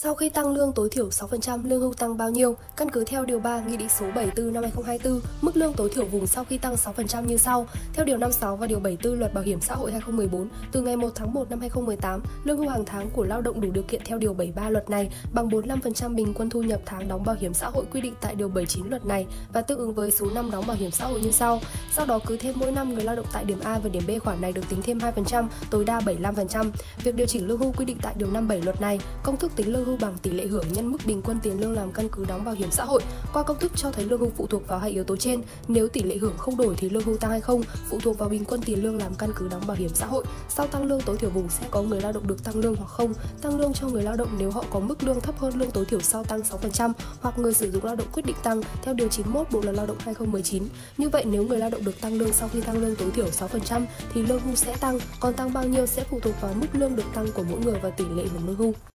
Sau khi tăng lương tối thiểu 6%, lương hưu tăng bao nhiêu? Căn cứ theo Điều 3 Nghị định số 74 năm 2024, mức lương tối thiểu vùng sau khi tăng 6% như sau. Theo Điều 56 và Điều 74 Luật Bảo hiểm xã hội 2014, từ ngày 1 tháng 1 năm 2018, lương hưu hàng tháng của lao động đủ điều kiện theo Điều 73 luật này bằng 45% bình quân thu nhập tháng đóng bảo hiểm xã hội quy định tại Điều 79 luật này và tương ứng với số năm đóng bảo hiểm xã hội như sau. Sau đó cứ thêm mỗi năm người lao động tại điểm A và điểm B khoản này được tính thêm 2%, tối đa 75%. Việc điều chỉnh lương hưu quy định tại Điều 57 luật này, công thức tính lương hưu bằng tỷ lệ hưởng nhân mức bình quân tiền lương làm căn cứ đóng bảo hiểm xã hội. Qua công thức cho thấy lương hưu phụ thuộc vào hai yếu tố trên. Nếu tỷ lệ hưởng không đổi thì lương hưu tăng hay không phụ thuộc vào bình quân tiền lương làm căn cứ đóng bảo hiểm xã hội. Sau tăng lương tối thiểu vùng sẽ có người lao động được tăng lương hoặc không. Tăng lương cho người lao động nếu họ có mức lương thấp hơn lương tối thiểu sau tăng 6% hoặc người sử dụng lao động quyết định tăng theo Điều 91 Bộ Luật Lao động 2019. Như vậy nếu người lao động được tăng lương sau khi tăng lương tối thiểu 6% thì lương hưu sẽ tăng, còn tăng bao nhiêu sẽ phụ thuộc vào mức lương được tăng của mỗi người và tỷ lệ hưởng lương hưu.